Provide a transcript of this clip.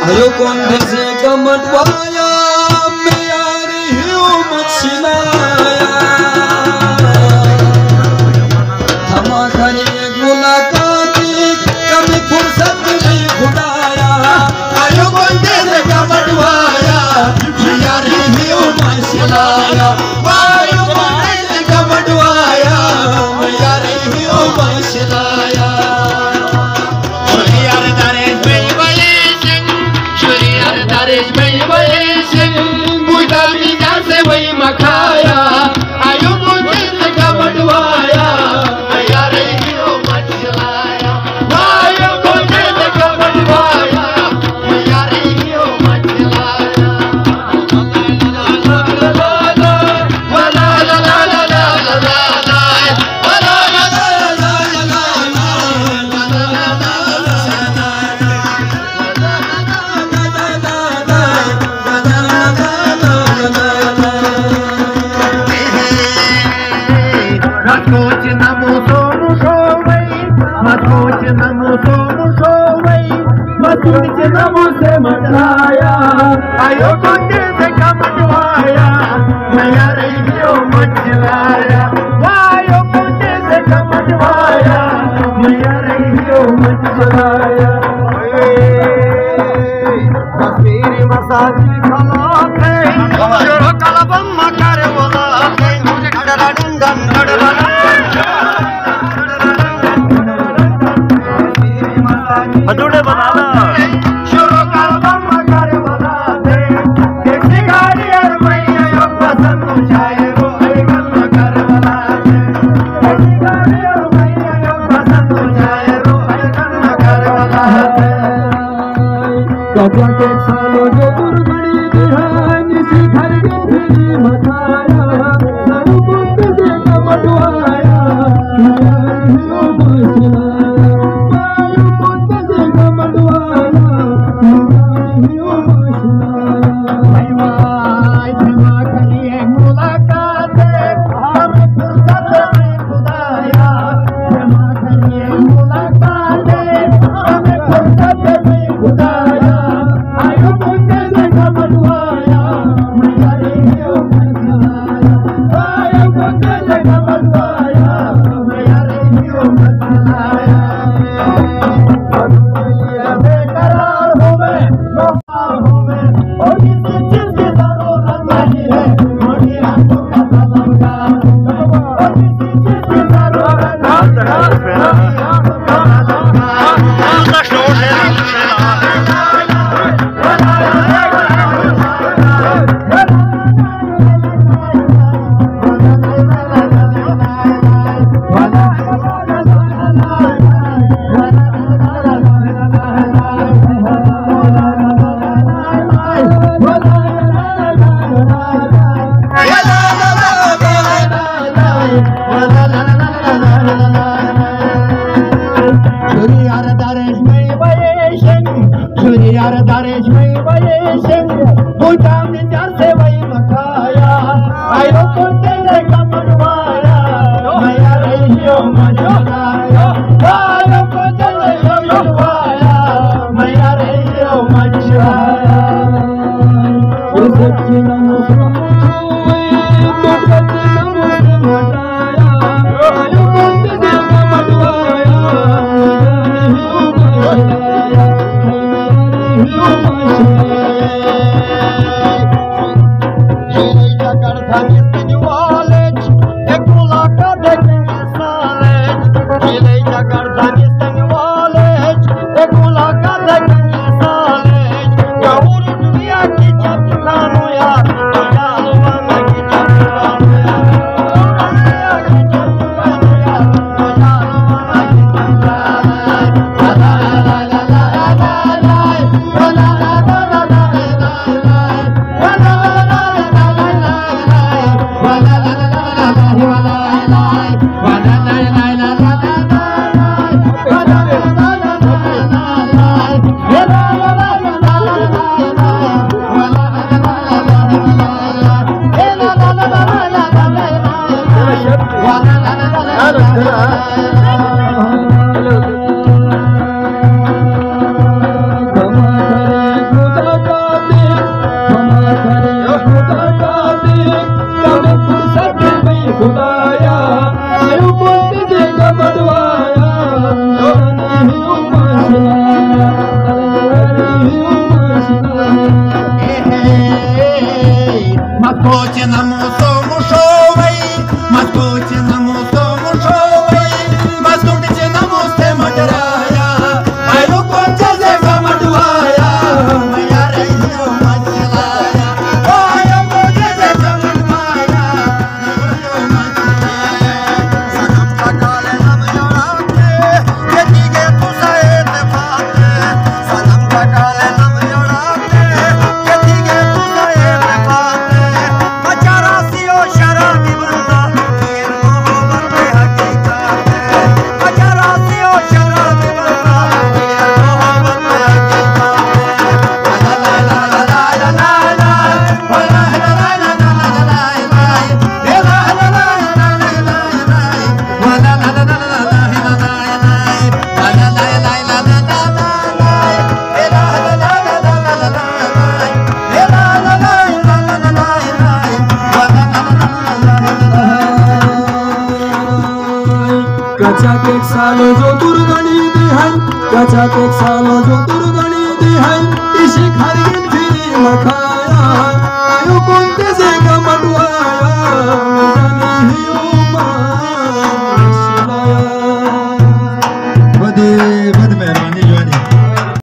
आयो कौन से कमटवाया मेरी हियो मछलाया थमा खरी मुलाकाती कभी फुर्सत नहीं खुदाया आयो कौन से कमटवाया मेरी हियो मछलाया आयो कौन से कमटवाया मेरी हियो मछलाया मखाया आयो मुझे से कमटवाया यार हियो मछलाया आयो मुझे से कमटवाया यार हियो मछलाया ला ला ला ला ला ला ला ला मचाया आयो कुंडे से कमटवाया नया रेडियो मचलाया आयो कुंडे से कमटवाया नया रेडियो मचलाया कश्मीरी मसाजी खला थे जो कलबम मकर वाला थे मुझे डरा डंगन डरा अधूरे बनाना के सालों जो दुर्गड़ी दिहानी सी घर गिनती मचाया नरु बुंद से कमटवाया नया हियो मछलाया नरु बुंद से कमटवाया नया हियो मछलाया भाई धमा करिए मुलाकात हमें फुर्सत में खुदाया धमा करिए मुलाकात हमें फुर्सत में खुदाया la la ज्योतिर्गणित है त्याच्यापेक्षा ज्योतिर्गणित है इशी खाली फिरी मखाया आयो कोणते जे गमटू